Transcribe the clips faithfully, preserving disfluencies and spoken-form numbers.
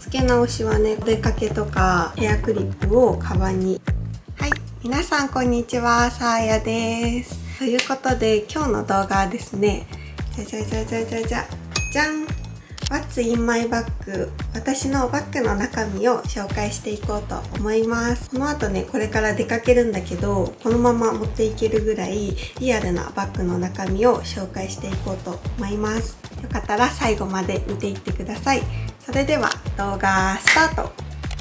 付け直しはね、お出かけとかヘアクリップをカバンに。はい、皆さんこんにちは、さあやです。ということで今日の動画はですね、じゃじゃじゃじゃじゃじゃじゃん、What's in my bag？ 私のバッグの中身を紹介していこうと思います。この後ね、これから出かけるんだけど、このまま持っていけるぐらいリアルなバッグの中身を紹介していこうと思います。よかったら最後まで見ていってください。それでは動画スタート。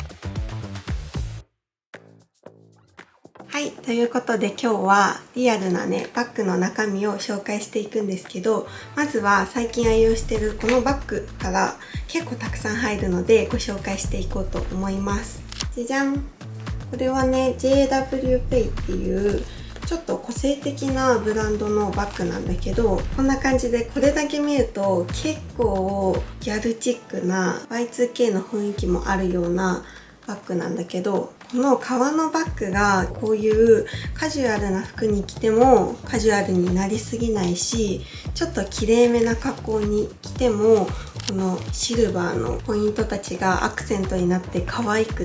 はい、ということで今日はリアルなね、バッグの中身を紹介していくんですけど、まずは最近愛用しているこのバッグから結構たくさん入るのでご紹介していこうと思います。じゃじゃん、これはね ジェイダブリュー ペイっていうちょっと個性的なブランドのバッグなんだけど、こんな感じでこれだけ見ると結構ギャルチックな ワイツーケー の雰囲気もあるようなバッグなんだけど、この革のバッグがこういうカジュアルな服に着てもカジュアルになりすぎないし、ちょっときれいめな格好に着てもこのシルバーのポイントたちがアクセントになって可愛くって、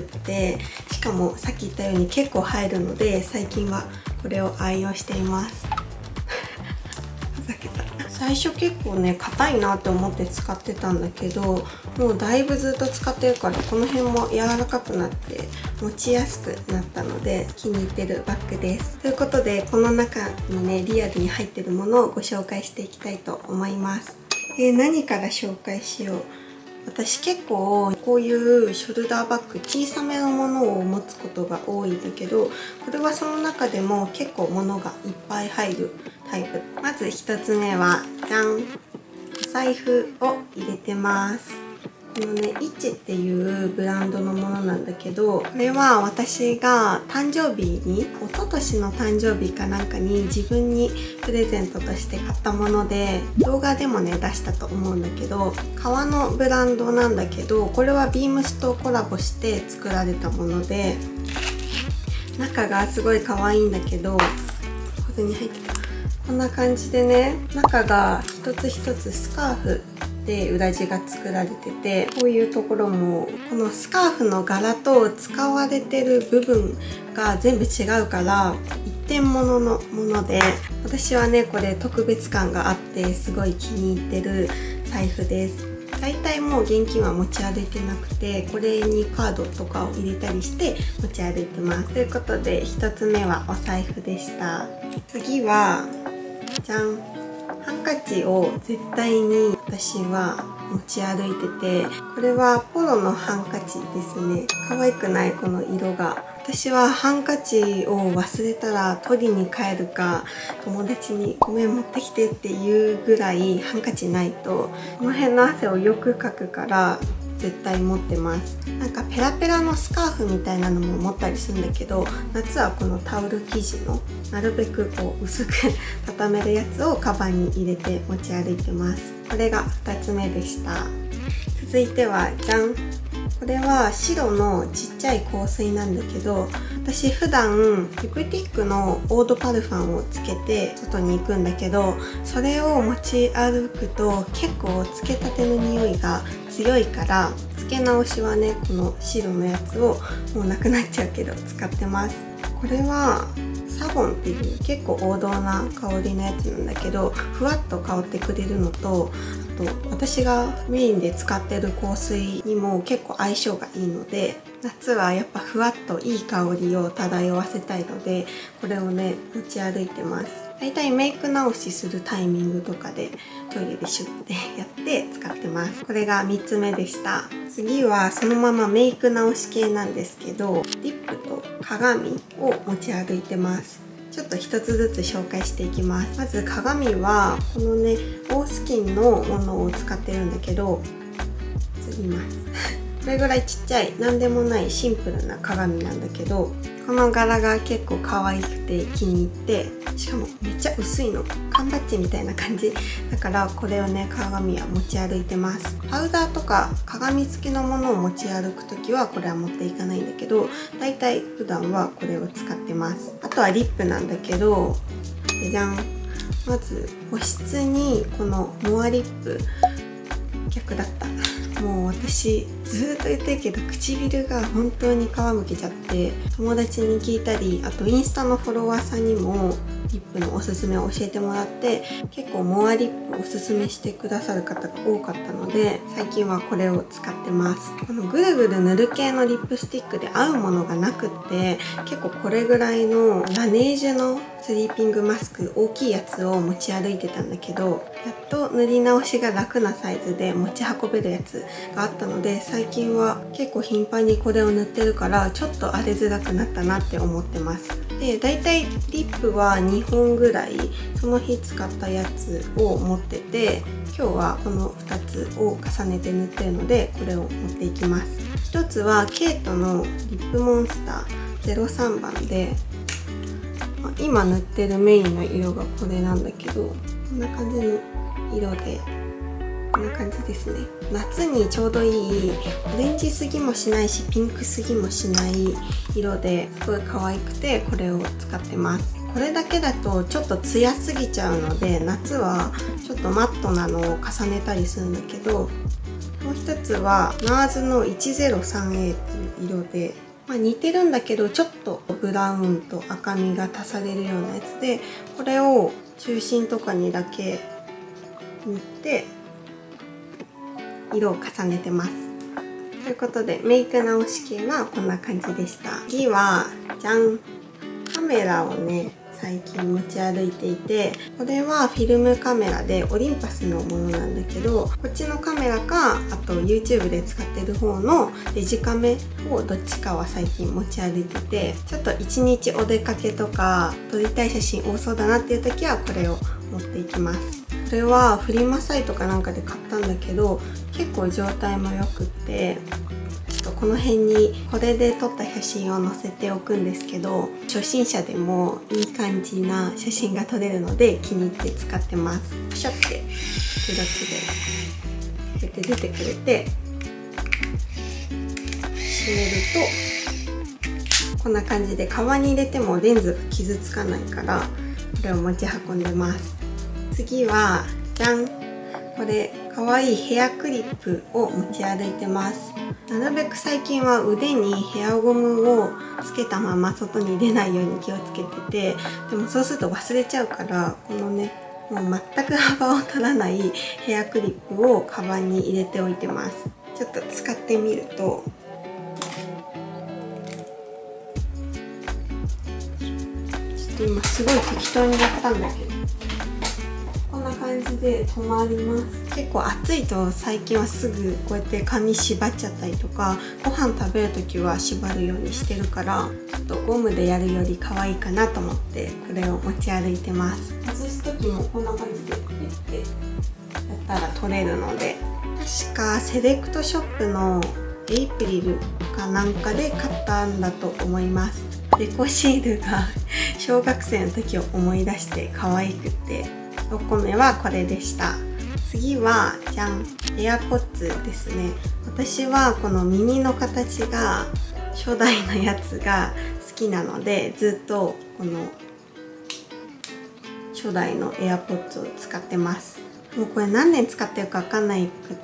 しかもさっき言ったように結構入るので最近はこれを愛用しています。ふざけた。最初結構ね硬いなって思って使ってたんだけど、もうだいぶずっと使ってるからこの辺も柔らかくなって持ちやすくなったので気に入ってるバッグです。ということでこの中にねリアルに入ってるものをご紹介していきたいと思います。えー、何から紹介しよう。私結構こういうショルダーバッグ小さめのものを持つことが多いんだけど、これはその中でも結構物がいっぱい入るタイプ。まずひとつめはじゃん、お財布を入れてます。このね、イッチっていうブランドのものなんだけど、これは私が誕生日に、一昨年の誕生日かなんかに自分にプレゼントとして買ったもので、動画でもね出したと思うんだけど、革のブランドなんだけど、これはビームスとコラボして作られたもので、中がすごい可愛いんだけど、小銭入ってた。こんな感じでね、中が一つ一つスカーフで裏地が作られてて、こういうところもこのスカーフの柄と使われてる部分が全部違うから一点物のもので、私はねこれ特別感があってすごい気に入ってる財布です。だいたいもう現金は持ち歩いてなくて、これにカードとかを入れたりして持ち歩いてます。ということでひとつめはお財布でした。次はじゃん、ハンカチを絶対に私は持ち歩いてて、これはポロのハンカチですね。可愛くない？この色が。私はハンカチを忘れたら取りに帰るか、友達にごめん持ってきてっていうぐらいハンカチないとこの辺の汗をよくかくから絶対持ってます。なんかペラペラのスカーフみたいなのも持ったりするんだけど、夏はこのタオル生地のなるべくこう薄く畳めるやつをカバンに入れて持ち歩いてます。これがふたつめでした。続いてはじゃん、これは白のちっちゃい香水なんだけど、私普段リプティックのオードパルファンをつけて外に行くんだけど、それを持ち歩くと結構つけたての匂いが強いから、つけ直しはねこの白のやつをもうなくなっちゃうけど使ってます。これはサボンっていう結構王道な香りのやつなんだけど、ふわっと香ってくれるのと、あと私がメインで使ってる香水にも結構相性がいいので、夏はやっぱふわっといい香りを漂わせたいのでこれをね持ち歩いてます。だいたいメイク直しするタイミングとかでトイレでシュッてやって使ってます。これがみっつめでした。次はそのままメイク直し系なんですけど、リップと鏡を持ち歩いてます。ちょっと一つずつ紹介していきます。まず鏡はこのねオースキンのものを使ってるんだけど、映りますこれぐらいちっちゃいなんでもないシンプルな鏡なんだけど、この柄が結構可愛くて気に入って、しかもめっちゃ薄いの、缶バッジみたいな感じだからこれをね鏡は持ち歩いてます。パウダーとか鏡付きのものを持ち歩く時はこれは持っていかないんだけど、だいたい普段はこれを使ってます。あとはリップなんだけど、じゃじゃん、まず保湿にこのモアリップ逆だった。もう私ずっと言ってるけど、唇が本当に皮むけちゃって、友達に聞いたり、あとインスタのフォロワーさんにもリップのおすすめを教えてもらって、結構モアリップをおすすめしてくださる方が多かったので、最近はこれを使ってます。このぐるぐる塗る系のリップスティックで合うものがなくって、結構これぐらいのラネージュのスリーピングマスク、大きいやつを持ち歩いてたんだけど、やっと塗り直しが楽なサイズで持ち運べるやつがあったので、最近は結構頻繁にこれを塗ってるから、ちょっと荒れづらくなったなって思ってます。で、だいたいリップはにほんぐらいその日使ったやつを持ってて、今日はこのふたつを重ねて塗ってるので、これを持っていきます。ひとつはケイトのリップモンスターゼロさんばんで、今塗ってるメインの色がこれなんだけど、こんな感じの色で、こんな感じですね。夏にちょうどいいオレンジすぎもしないしピンクすぎもしない色で、すごい可愛くてこれを使ってます。これだけだとちょっとツヤすぎちゃうので、夏はちょっとマットなのを重ねたりするんだけど、もう一つは ナーズ の いちゼロさんエー っていう色で、まあ、似てるんだけどちょっとブラウンと赤みが足されるようなやつで、これを中心とかにだけ塗って色を重ねてます。ということでメイク直し系はこんな感じでした。次はじゃん、カメラをね最近持ち歩いていて、これはフィルムカメラでオリンパスのものなんだけど、こっちのカメラか、あと YouTube で使ってる方のデジカメをどっちかは最近持ち歩いてて、ちょっと一日お出かけとか撮りたい写真多そうだなっていう時はこれを持っていきます。これはフリマサイトかなんかで買ったんだけど、結構状態も良くって、この辺にこれで撮った写真を載せておくんですけど、初心者でもいい感じな写真が撮れるので気に入って使ってます。プシャって手だけでこうやって出てくれて、閉めるとこんな感じで、カバンに入れてもレンズが傷つかないからこれを持ち運んでます。次はじゃん、これかわいいヘアクリップを持ち歩いてます。なるべく最近は腕にヘアゴムをつけたまま外に出ないように気をつけてて、でもそうすると忘れちゃうから、このねもう全く幅を取らないヘアクリップをカバンに入れておいてます。ちょっと使ってみると、ちょっと今すごい適当にやったんだけど、こんな感じで止まります。結構暑いと最近はすぐこうやって髪縛っちゃったりとか、ご飯食べる時は縛るようにしてるから、ちょっとゴムでやるより可愛いかなと思ってこれを持ち歩いてます。外す時もこんな感じでピッてやったら取れるので、確かセレクトショップのエイプリルかなんかで買ったんだと思います。デコシールが小学生の時を思い出して可愛くて、ろっこめはこれでした。次はじゃん、AirPods ですね。私はこの耳の形が初代のやつが好きなので、ずっとこの初代の AirPods を使ってます。もうこれ何年使ってるか分かんないくって、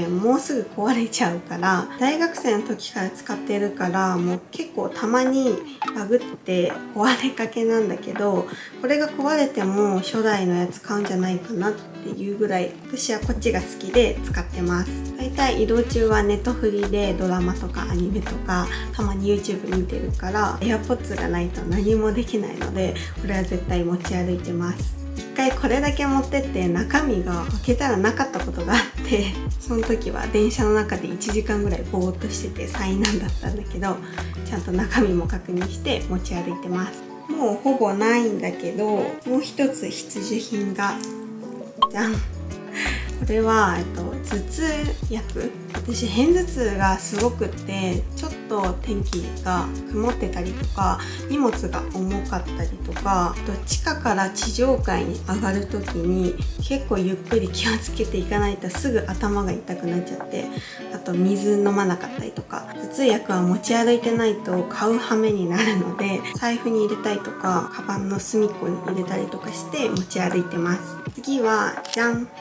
もうすぐ壊れちゃうから、大学生の時から使ってるから、もう結構たまにバグって壊れかけなんだけど、これが壊れても初代のやつ買うんじゃないかなっていうぐらい、私はこっちが好きで使ってます。だいたい移動中はネットフリでドラマとかアニメとかたまに YouTube 見てるから、 AirPods がないと何もできないので、これは絶対持ち歩いてます。一回これだけ持ってって中身が開けたらなかったことがあって、その時は電車の中でいちじかんぐらいぼーっとしてて災難だったんだけど、ちゃんと中身も確認して持ち歩いてます。もうほぼないんだけど、もう一つ必需品がじゃん、これは、えっと、頭痛薬。私片頭痛がすごくって、ちょっと天気が曇ってたりとか荷物が重かったりとか、どっちかから地上階に上がる時に結構ゆっくり気をつけていかないとすぐ頭が痛くなっちゃって、あと水飲まなかったりとか、頭痛薬は持ち歩いてないと買う羽目になるので、財布に入れたりとかカバンの隅っこに入れたりとかして持ち歩いてます。次はじゃん、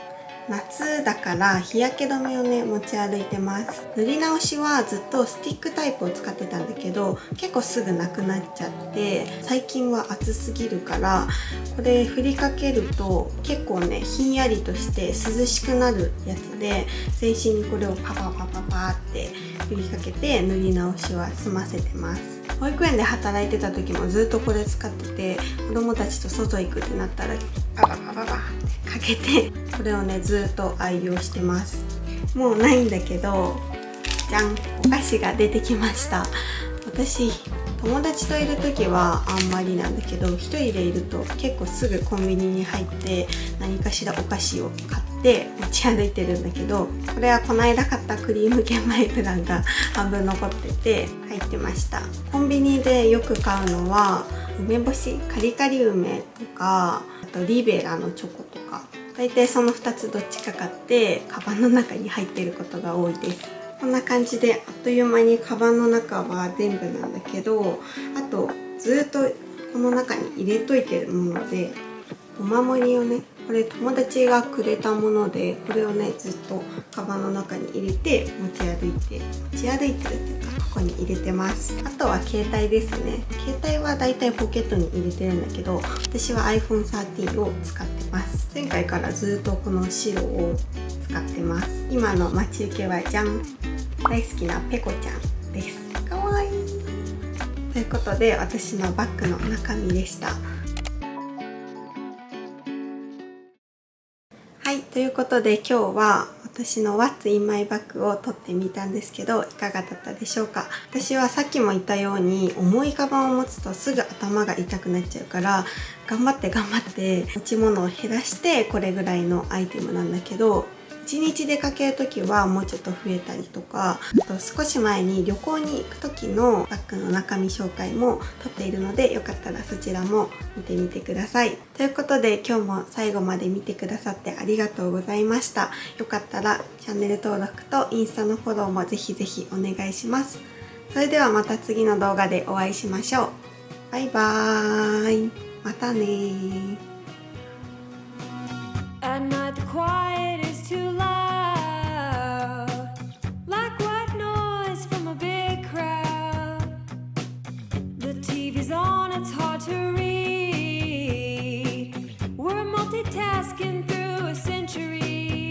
夏だから日焼け止めをね持ち歩いてます。塗り直しはずっとスティックタイプを使ってたんだけど、結構すぐなくなっちゃって、最近は暑すぎるからこれ振りかけると結構ねひんやりとして涼しくなるやつで、全身にこれをパパパパパって振りかけて塗り直しは済ませてます。保育園で働いてた時もずっとこれ使ってて、子供たちと外行くってなったらパパパパパってかけて、これをねずっと愛用してます。もうないんだけど、じゃん、お菓子が出てきました。私友達といる時はあんまりなんだけど、一人でいると結構すぐコンビニに入って何かしらお菓子を買って持ち歩いてるんだけど、これはこの間買ったクリーム玄米プランが半分残ってて入ってました。コンビニでよく買うのは梅干し、カリカリ梅とか、あとリベラのチョコとか、大体そのふたつどっちか買ってカバンの中に入ってることが多いです。こんな感じであっという間にカバンの中は全部なんだけど、あとずっとこの中に入れといてるもので、お守りをね、これ友達がくれたもので、これをねずっとカバンの中に入れて持ち歩いて持ち歩いてるっていうか、ここに入れてます。あとは携帯ですね。携帯はだいたいポケットに入れてるんだけど、私は アイフォンサーティーン を使ってます。前回からずっとこの白を使ってます。今の待ち受けはじゃん、大好きなペコちゃんです。かわいい。ということで私のバッグの中身でした。はい、ということで今日は私の What's in my bag を撮ってみたんですけど、いかがだったでしょうか。私はさっきも言ったように重いカバンを持つとすぐ頭が痛くなっちゃうから、頑張って頑張って持ち物を減らしてこれぐらいのアイテムなんだけど、いちにち出かける時はもうちょっと増えたりとか、あと少し前に旅行に行く時のバッグの中身紹介も撮っているので、よかったらそちらも見てみてください。ということで今日も最後まで見てくださってありがとうございました。よかったらチャンネル登録とインスタのフォローもぜひぜひお願いします。それではまた次の動画でお会いしましょう。バイバーイ。またねー。